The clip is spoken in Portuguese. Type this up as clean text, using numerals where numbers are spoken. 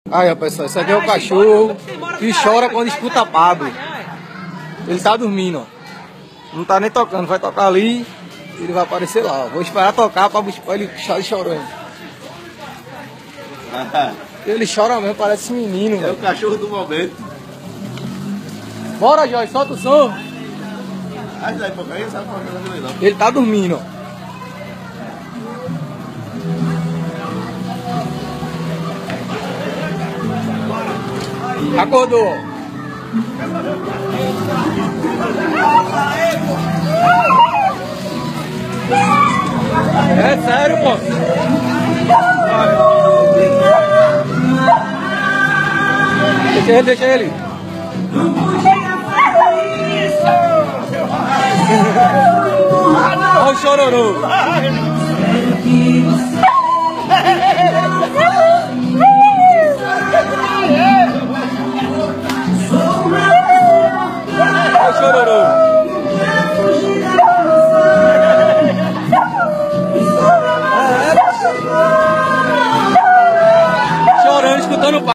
Aí, ó, pessoal, isso aqui é o cachorro que chora quando escuta Pablo. Ele tá dormindo, ó. Não tá nem tocando, vai tocar ali e ele vai aparecer lá, ó. Vou esperar tocar pra ele chorando. Ele chora mesmo, parece menino, velho. É o cachorro do momento. Bora, Jorge, solta o som. Ele tá dormindo, ó. Acordou. É sério, pô. Deixa ele. Olha o chororô. Olha o chororô.